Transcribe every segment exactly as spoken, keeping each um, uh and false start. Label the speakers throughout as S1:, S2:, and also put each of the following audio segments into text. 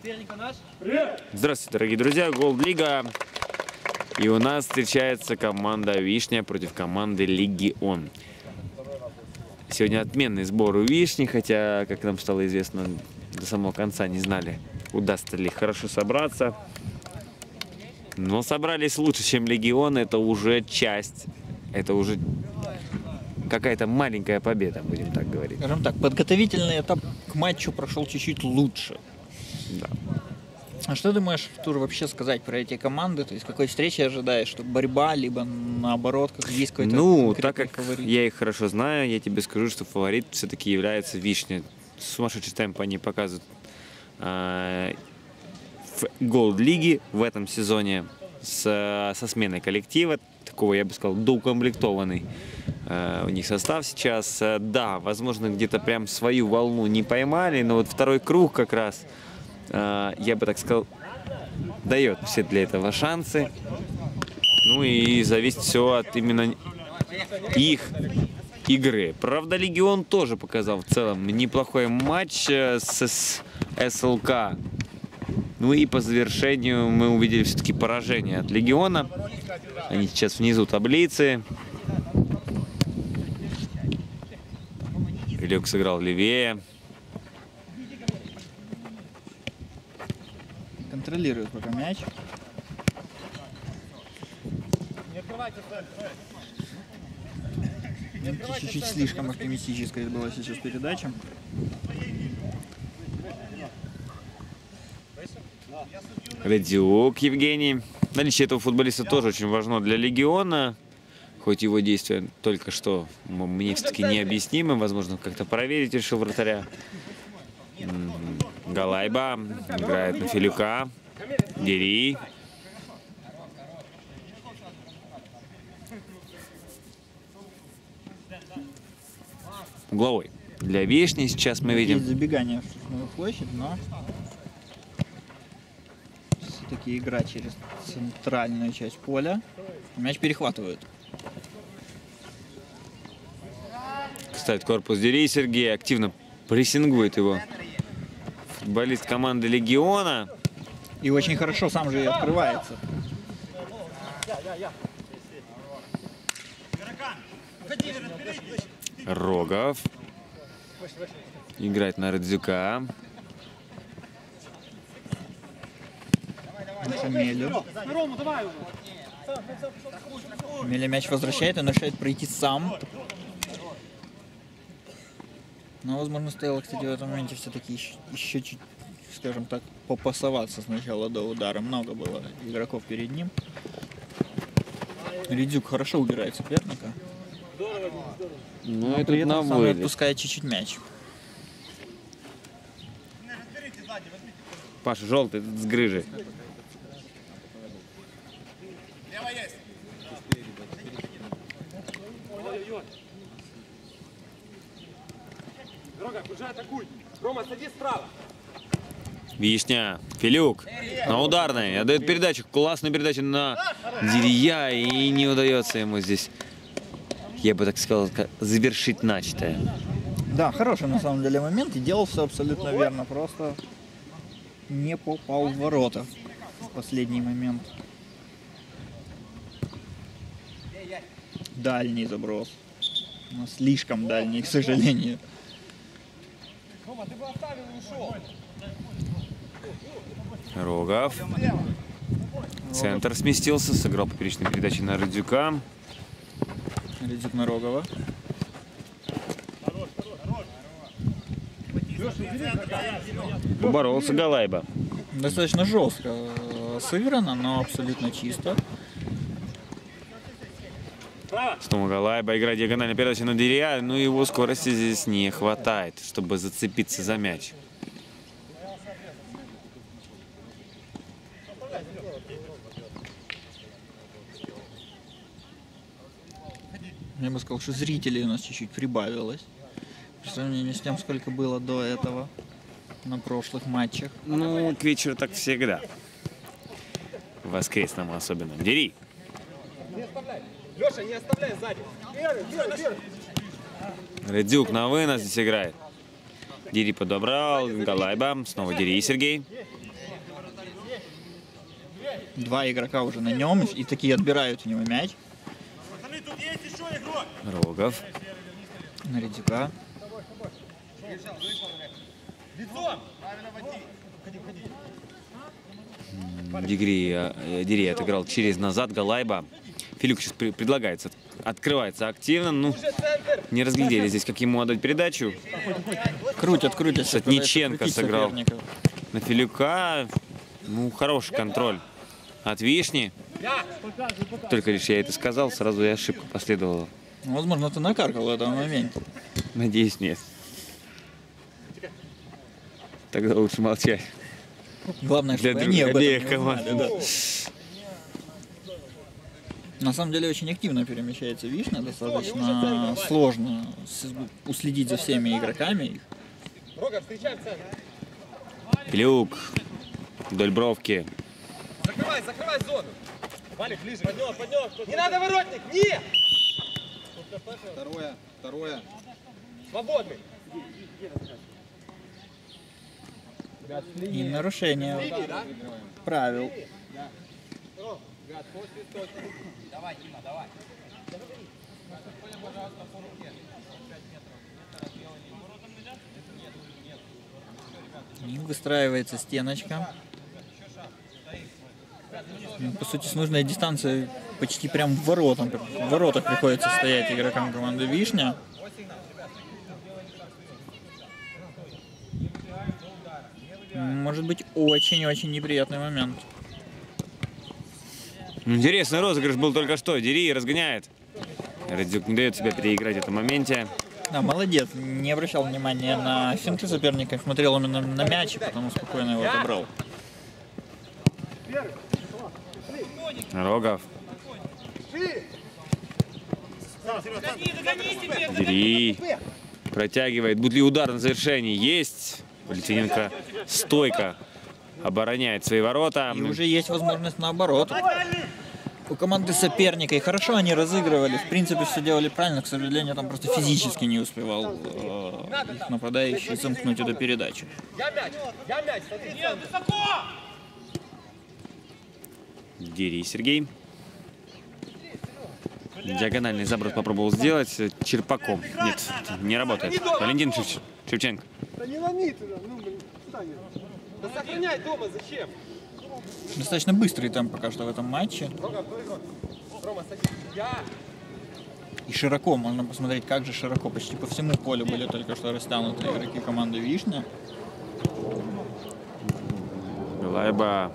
S1: Здравствуйте, дорогие друзья, Голд Лига. И у нас встречается команда Вишня против команды Легион. Сегодня отменный сбор у Вишни, хотя, как нам стало известно, до самого конца не знали, удастся ли хорошо собраться. Но собрались лучше, чем Легион. Это уже часть, это уже какая-то маленькая победа, будем так говорить.
S2: Скажем так, подготовительный этап к матчу прошел чуть-чуть лучше.
S1: Да.
S2: А что думаешь, Тур, вообще сказать про эти команды? То есть какой встречи ожидаешь? Что борьба, либо наоборот, как есть какой-то
S1: Ну, так как
S2: фаворит?
S1: я их хорошо знаю, я тебе скажу, что фаворит все-таки является Вишня. Сумасшедший темп они показывают э, в Голд Лиге в этом сезоне с, со сменой коллектива. Такого, я бы сказал, доукомплектованный э, у них состав сейчас. Э, да, возможно, где-то прям свою волну не поймали, но вот второй круг как раз, э, я бы так сказал, дает все для этого шансы. Ну и зависит все от именно их игры. Правда, Легион тоже показал в целом неплохой матч с СЛК. Ну и по завершению мы увидели все-таки поражение от Легиона. Они сейчас внизу таблицы. Илюк сыграл левее.
S2: Контролирует пока мяч. Чуть-чуть слишком оптимистическая была сейчас передача.
S1: Редзюк Евгений. Наличие этого футболиста тоже очень важно для Легиона. Хоть его действия только что мне все-таки необъяснимы. Возможно, как-то проверить решил вратаря. Галайба играет на Филюка. Дери. Угловой. Для Вишни сейчас мы видим...
S2: Есть забегание в штрафную площадь, но все-таки игра через центральную часть поля. Мяч перехватывают.
S1: Кстати, корпус Дери Сергей активно прессингует его футболист команды Легиона.
S2: И очень хорошо сам же и открывается.
S1: Рогов играет на Редзюка.
S2: Мелю. Меля мяч возвращает, он решает пройти сам. Но, возможно, стоило, кстати, в этом моменте все-таки еще, еще чуть, скажем так, попасоваться сначала до удара. Много было игроков перед ним. Редзюк хорошо убирает соперника.
S1: Ну,
S2: но при этом сам отпускает чуть-чуть мяч.
S1: Паша, желтый с грыжей. Вишня, Филюк на ударной, отдает передачу, классную передачу на Дерия, и не удается ему здесь, я бы так сказал, завершить начатое.
S2: Да, хороший на самом деле момент, и делал все абсолютно верно, просто не попал в ворота в последний момент. Дальний заброс, но слишком дальний, к сожалению.
S1: Рогов. Центр сместился, сыграл поперечной передачи на Редзюка.
S2: Редзюк на Рогова.
S1: Поборолся Галайба.
S2: Достаточно жестко сыграно, но абсолютно чисто.
S1: Снова Галайба, играет диагональная передача на Дерия, но его скорости здесь не хватает, чтобы зацепиться за мяч.
S2: Я бы сказал, что зрителей у нас чуть-чуть прибавилось. По сравнению с тем, сколько было до этого на прошлых матчах.
S1: Ну, к вечеру так всегда. Воскресному особенно. Дери.
S3: Леша, не оставляй сзади.
S1: Редзюк на вынос здесь играет. Дери подобрал. Галайба. Снова Дери Сергей.
S2: Два игрока уже на нем, и такие отбирают у него мяч.
S1: Рогов.
S2: На Редюка.
S1: Дигри, э, Дири отыграл через назад, Галайба. Филюк сейчас при, предлагается, открывается активно. Ну, не разглядели здесь, как ему отдать передачу.
S2: Крутят, крутят.
S1: Сотниченко сыграл на Филюка. Ну, хороший контроль от Вишни. Только лишь я это сказал, сразу и ошибка последовала.
S2: Возможно, ты накаркал в этом моменте.
S1: Надеюсь, нет. Тогда лучше молчать.
S2: Главное, чтобы
S1: для
S2: они об этом
S1: обеих
S2: не
S1: команд.
S2: узнали, да. На самом деле очень активно перемещается Вишня, достаточно сложно уследить за всеми игроками.
S1: Филюк вдоль бровки.
S3: Закрывай, закрывай зону. Валик, ближе. Поднём, поднём. Не надо воротник, нет!
S4: Второе, второе.
S3: Свободный.
S2: И нарушение правил.
S3: Давай, Дима, давай.
S2: И выстраивается стеночка. По сути, с нужной дистанции почти прям в воротах. В воротах приходится стоять игрокам команды Вишня. Может быть очень-очень неприятный момент.
S1: Интересный розыгрыш был только что. Дири разгоняет. Редюк не дает себя переиграть в этом моменте.
S2: Да, молодец. Не обращал внимания на финты соперника. Смотрел именно на мяч, потому спокойно его отобрал.
S1: Рогов. Дири протягивает. Будет ли удар на завершении? Есть. Литвиненко стойко обороняет свои ворота.
S2: И уже есть возможность наоборот. У команды соперника. И хорошо они разыгрывали. В принципе, все делали правильно. К сожалению, там просто физически не успевал э, их нападающий замкнуть эту передачу.
S3: Я мяч, я мяч, смотри, высоко!
S1: Дири Сергей. Диагональный заброс попробовал сделать черпаком. Нет, не работает. Валентин Шев... Шевченко.
S3: Да не ломи туда, ну, блин, встань. Да сохраняй дома, зачем?
S2: Достаточно быстрый темп пока что в этом матче.
S3: Рома, садись. Я.
S2: И широко, можно посмотреть, как же широко. Почти по всему полю были только что растянуты игроки команды Вишня.
S1: Галайба.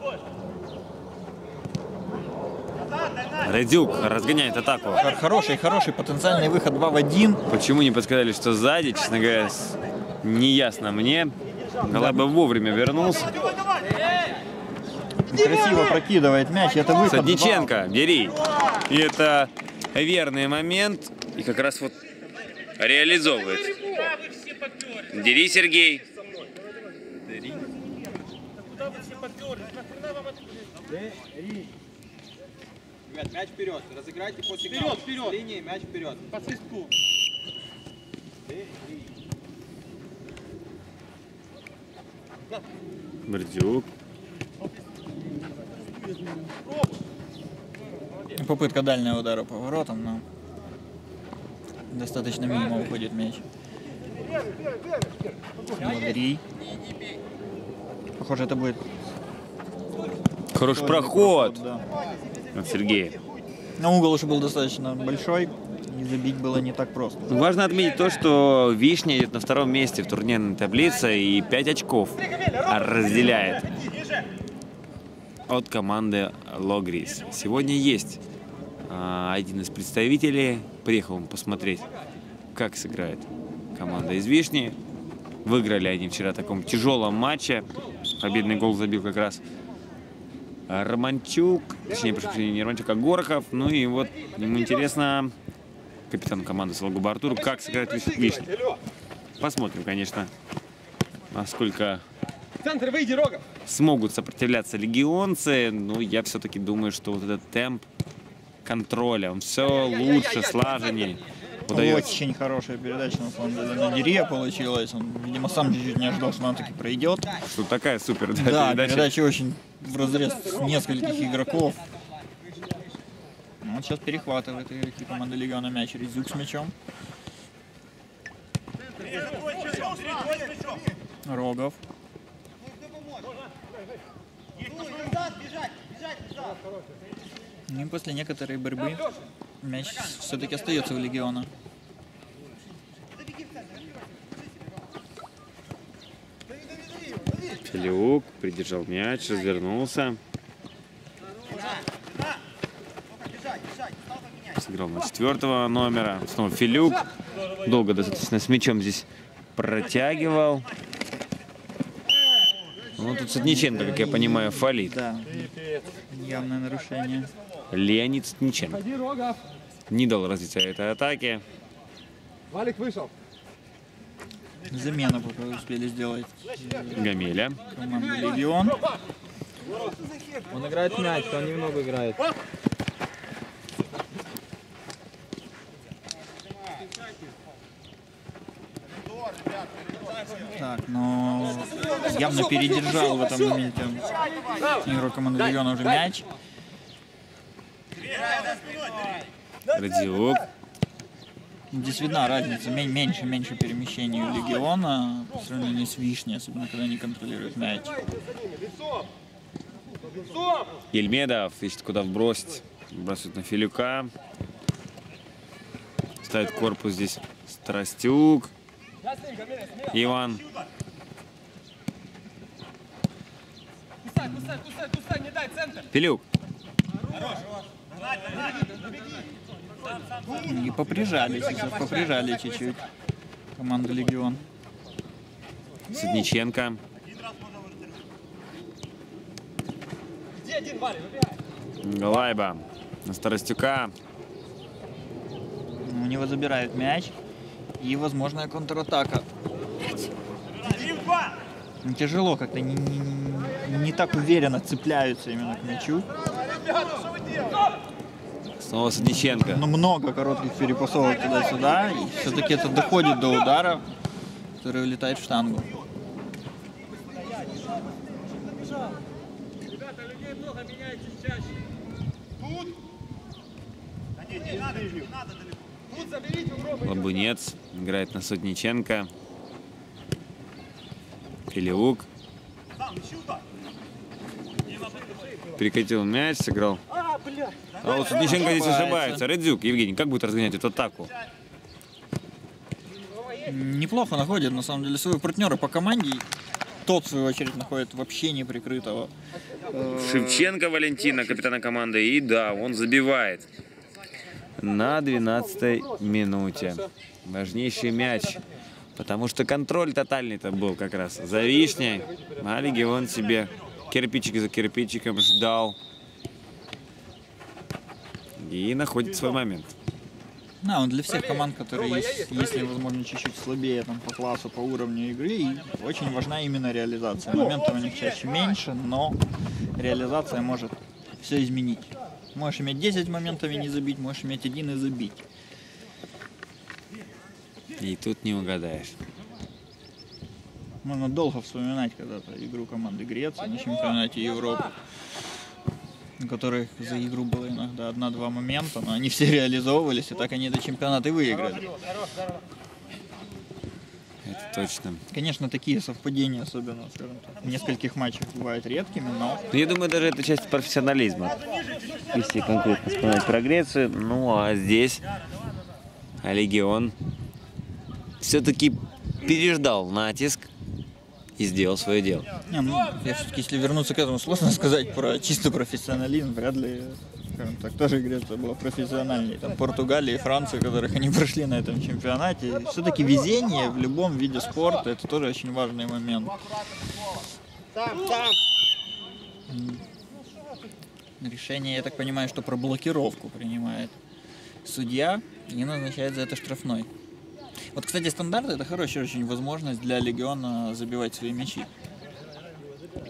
S1: Редюк разгоняет атаку.
S2: Хороший, хороший потенциальный выход два в один.
S1: Почему не подсказали, что сзади, честно говоря, не ясно мне. Галайба вовремя вернулся.
S2: Красиво прокидывает мяч. Это выход.
S1: Садниченко, Дири. И это верный момент. И как раз вот реализовывает. Дири Сергей.
S4: Ребят, мяч вперед. Разыграйте по сигналу.
S3: Вперед, вперед.
S4: С линии мяч вперед.
S3: По свистку.
S1: Бердюк.
S2: Попытка дальнего удара по воротам, но достаточно мимо уходит мяч. Мудрий. Похоже, это будет
S1: Хороший проход
S2: да.
S1: от Сергея.
S2: Но угол уже был достаточно большой, и забить было не так просто.
S1: Важно отметить то, что Вишня идет на втором месте в турнирной таблице и пять очков разделяет от команды Логрис. Сегодня есть а, один из представителей. Приехал он посмотреть, как сыграет команда из Вишни. Выиграли они вчера в таком тяжелом матче. Победный гол забил как раз Романчук. Точнее, прошу прощения, не Романчук, а Горохов. Ну и вот ему интересно, капитан команды Сологуба Артуру, как сыграть Вишня. Посмотрим, конечно, насколько
S3: Центр, выйди, Рогов.
S1: смогут сопротивляться легионцы. Но я все-таки думаю, что вот этот темп контроля, он все лучше, слаженнее удается.
S2: Очень хорошая передача, на самом деле, на Дерия получилась. Он, видимо, сам чуть-чуть не ожидал, что она таки пройдет.
S1: Тут такая супер, да,
S2: Да,
S1: передача.
S2: передача очень в разрез нескольких игроков. Ну, вот сейчас перехватывает игроки команды Легиона мяч. Резюк с мячом. Рогов. И после некоторой борьбы мяч все-таки остается у Легиона.
S1: Филиук придержал мяч, развернулся. Сыграл на четвертого номера. Снова Филюк. Долго достаточно с мячом здесь протягивал. Ну, тут Сотниченко, как я понимаю, фалит.
S2: Да, явное нарушение.
S1: Леонид Сотниченко не дал развития этой атаки.
S3: Валик вышел.
S2: Замена пока успели сделать
S1: Гамеля.
S2: команда Легион.
S4: Он играет мяч, он немного играет.
S2: Так, но явно передержал в этом моменте игрок команды Легиона уже мяч.
S1: Радиок.
S2: Здесь видна разница, меньше-меньше перемещений у Легиона по сравнению с Вишней, особенно когда они контролируют мяч.
S1: Ельмедов ищет, куда вбросить. Бросит на Филюка. Ставит корпус здесь Страстюк. Иван. Филюк.
S2: И поприжали сейчас, поприжали чуть-чуть команду Легион.
S1: Сотниченко. Галайба на Старостюка.
S2: У него забирают мяч. И возможная контратака. Тяжело как-то, не, не, не так уверенно цепляются именно к мячу.
S1: Снова Сотниченко.
S2: Но много коротких перепасовок туда-сюда. И все-таки это доходит до удара, который улетает в штангу.
S1: Лабунец играет на Сотниченко. Филиук. Перекатил мяч, сыграл. А вот Сотниченко здесь ошибается. Радзюк, Евгений, как будет разгонять эту атаку?
S2: Неплохо находит, на самом деле, своего партнера по команде. Тот, в свою очередь, находит вообще неприкрытого.
S1: Шевченко Валентина, капитана команды. И да, он забивает. На двенадцатой минуте. Важнейший мяч. Потому что контроль тотальный-то был как раз за Вишней. А Легион себе кирпичик за кирпичиком ждал. И находит свой момент.
S2: Да, он для всех команд, которые есть, если, возможно, чуть-чуть слабее там, по классу, по уровню игры, и очень важна именно реализация. Моментов у них чаще меньше, но реализация может все изменить. Можешь иметь десять моментов и не забить, можешь иметь один и забить.
S1: И тут не угадаешь.
S2: Можно долго вспоминать когда-то игру команды Греции на чемпионате Европы, у которых за игру было иногда одна-два момента, но они все реализовывались, и так они до чемпионата и выиграли.
S1: Это точно.
S2: Конечно, такие совпадения, особенно, скажем так, в нескольких матчах бывают редкими, но...
S1: Но я думаю, даже это часть профессионализма. Если конкретно вспоминать про Грецию. Ну, а здесь Легион все-таки переждал натиск и сделал свое дело.
S2: Не, ну, я все-таки, если вернуться к этому, сложно сказать про чисто профессионализм. Вряд ли, скажем так, тоже Греция была профессиональней. Там Португалия и Франция, которых они прошли на этом чемпионате. Все-таки везение в любом виде спорта — это тоже очень важный момент. Решение, я так понимаю, что про блокировку принимает судья и назначает за это штрафной. Вот, кстати, стандарт — это хорошая очень возможность для Легиона забивать свои мячи.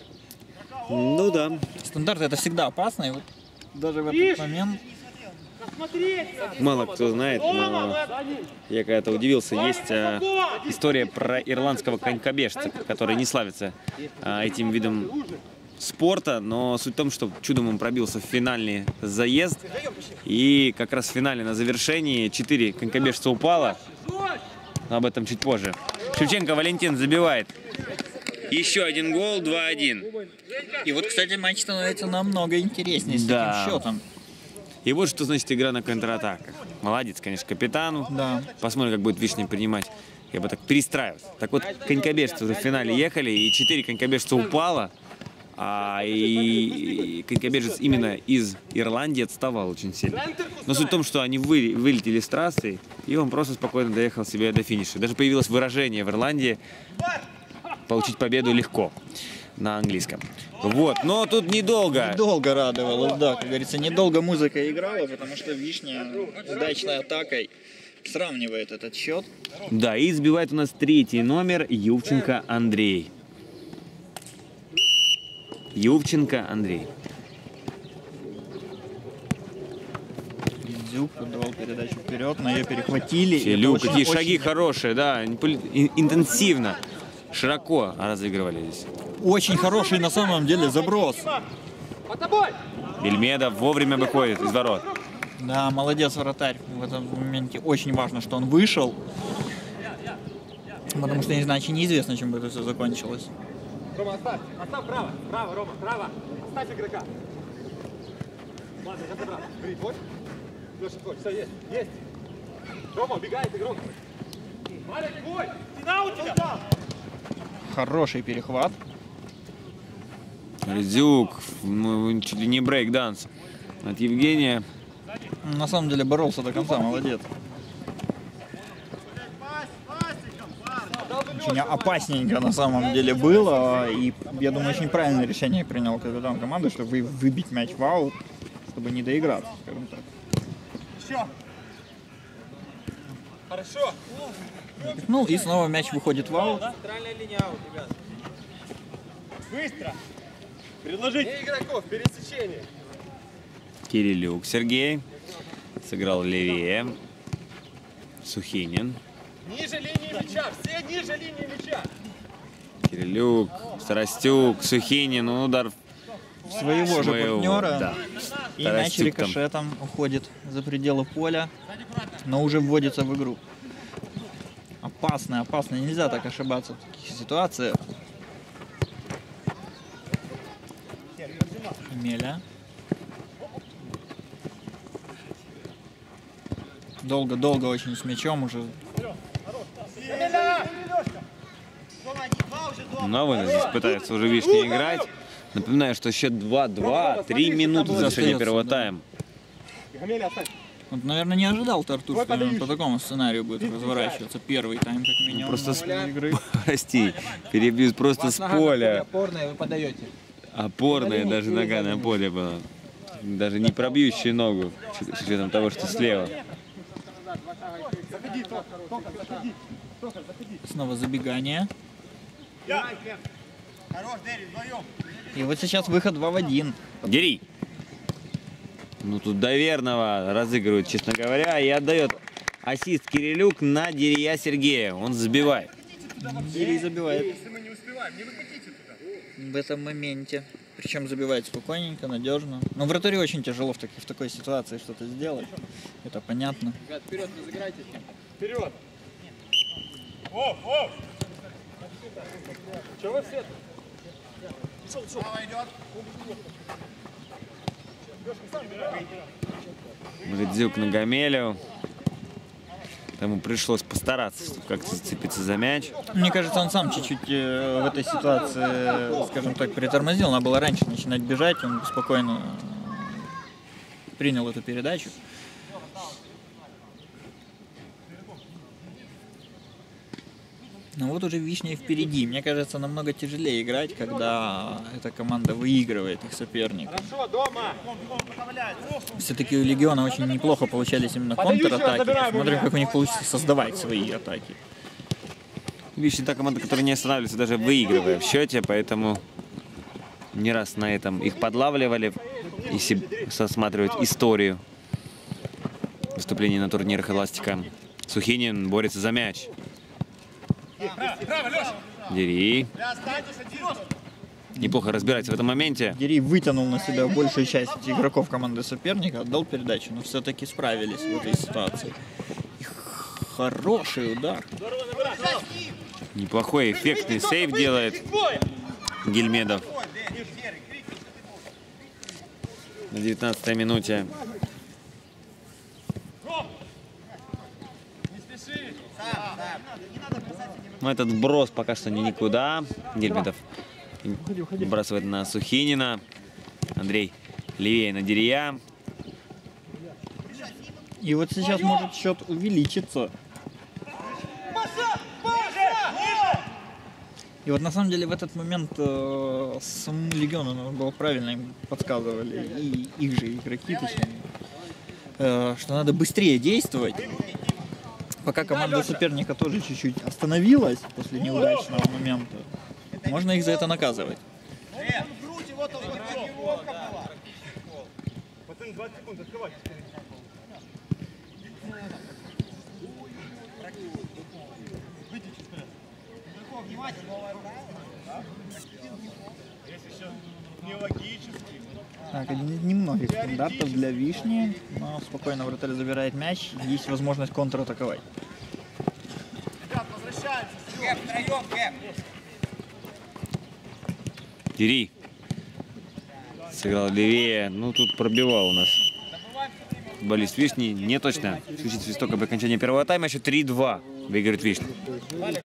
S1: Ну да.
S2: Стандарт — это всегда опасно, и вот даже в этот момент
S1: Мало кто знает, но я когда-то удивился. Есть а, история про ирландского конькобежца, который не славится а, этим видом спорта, но суть в том, что чудом он пробился в финальный заезд, и как раз в финале на завершении четыре конькобежца упало, но об этом чуть позже. Шевченко Валентин забивает. Еще один гол, два один.
S2: И вот, кстати, матч становится намного интереснее с
S1: Да.
S2: таким счетом.
S1: И вот что значит игра на контратаках. Молодец, конечно, капитану.
S2: Да.
S1: Посмотрим, как будет Вишня принимать. Я бы так перестраивался. Так вот, конькобежцы уже в финале ехали, и четыре конькобежца упало. А и конькобежец именно из Ирландии отставал очень сильно. Но суть в том, что они вы, вылетели с трассы, и он просто спокойно доехал себе до финиша. Даже появилось выражение в Ирландии: получить победу легко на английском. Вот, но тут недолго.
S2: Долго радовалось, да, как говорится, недолго музыка играла, потому что Вишня удачной атакой сравнивает этот счет.
S1: Да, и сбивает у нас третий номер Ювченко Андрей. Ювченко Андрей.
S2: Дзюк отдавал передачу вперед, но ее перехватили.
S1: Челюк,
S2: Это
S1: какие
S2: очень-
S1: шаги
S2: очень-
S1: хорошие, да, ин- интенсивно, широко разыгрывали здесь.
S2: Очень хороший на самом деле заброс.
S3: Под тобой!
S1: Бельмедов вовремя выходит из ворот.
S2: Да, молодец вратарь. В этом моменте очень важно, что он вышел. Потому что иначе неизвестно, чем бы это все закончилось.
S3: Рома, оставь! Оставь право! Право, Рома, право! Оставь игрока! Ладно, я забрал. Бери, твой. Леша, твой. Все, есть. Есть. Рома, убегает игрок. Валя, твой! Стена у тебя!
S2: Хороший перехват.
S1: Дзюк, ну, чуть ли не брейк-данс от Евгения.
S2: На самом деле боролся до конца, молодец. Очень опасненько на самом деле было. И я думаю, очень правильное решение принял капитан команды, чтобы выбить мяч в аут, чтобы не доиграться, скажем так.
S3: Еще! Хорошо!
S2: Ну и снова мяч выходит в аут.
S3: Центральная линия аут, ребят. Быстро! Предложить! Не игроков, пересечение!
S1: Кирилюк Сергей сыграл левее. Сухинин.
S3: Ниже линии мяча! Все ниже линии мяча!
S1: Кирилюк, Старостюк, Сухинин, удар
S2: Своего же
S1: своего,
S2: партнера.
S1: да.
S2: И мяч
S1: Старостюк там.
S2: рикошетом уходит за пределы поля, но уже вводится в игру. Опасно, опасно. Нельзя так ошибаться в таких ситуациях. Меля. Долго-долго очень с мячом уже.
S1: На вынос здесь пытается уже Вишня играть. Напоминаю, что счет два-два, три минуты до завершения первого
S2: да.
S1: тайма.
S3: Гамеля, оставь!
S2: Вот, наверное, не ожидал Тартур, что именно по такому сценарию будет разворачиваться. Первый тайм, как минимум,
S1: Просто с-
S2: нашей игры.
S1: Прости, перебьют просто с поля.
S4: Опорная, вы подаете.
S1: Опорная даже нога на поле была. Даже не пробьющая ногу, с учетом того, что слева.
S2: Снова забегание. И вот сейчас выход два в один.
S1: Дери! Ну тут доверного разыгрывают, честно говоря, и отдает ассист Кирилюк на Дерия Сергея. Он забивает.
S2: Дерий забивает. В этом моменте. Причем забивает спокойненько, надежно. Но вратарю очень тяжело в, таки- в такой ситуации что-то сделать. Это понятно.
S4: Ребят, вперед, разыграйте.
S3: Вперед! Оф, оф! Чего вы все?
S1: Дзюк на Гамелю. Ему пришлось постараться, чтобы как-то зацепиться за мяч.
S2: Мне кажется, он сам чуть-чуть э, в этой ситуации, скажем так, притормозил. Надо было раньше начинать бежать. Он спокойно э, принял эту передачу. Но вот уже Вишня впереди. Мне кажется, намного тяжелее играть, когда эта команда выигрывает их соперника.
S3: Хорошо, дома!
S2: Все-таки у Легиона очень неплохо получались именно контратаки. Смотрим, как у них получится создавать свои атаки.
S1: Вишня та команда, которая не останавливается, даже выигрывая в счете, поэтому не раз на этом их подлавливали, если рассматривать историю. выступлений на турнирах «Эластика». Сухинин борется за мяч. Дери. Неплохо разбирается в этом моменте.
S2: Дери вытянул на себя большую часть игроков команды соперника, отдал передачу, но все-таки справились в этой ситуации. И хороший удар.
S1: Неплохой эффектный сейв делает Гельмедов. На девятнадцатой минуте. Но этот брос пока что не никуда. Гельмедов выбрасывает на Сухинина. Андрей левее на Дерия.
S2: И вот сейчас может счет увеличиться. И вот на самом деле в этот момент э, самому Легиону надо было правильно им подсказывали, и их же игроки, точнее, э, что надо быстрее действовать. Пока команда соперника тоже чуть-чуть остановилась после неудачного момента, можно их за это наказывать.
S3: двадцать секунд, открывайте.
S2: Так, один из немногих стандартов для Вишни, но спокойно вратарь забирает мяч, есть возможность контратаковать.
S1: Дери. Сыграл левее. Ну, тут пробивал у нас футболист Вишни. Не точно. Звучит свисток об окончании первого тайма. Еще три-два выиграет Вишня.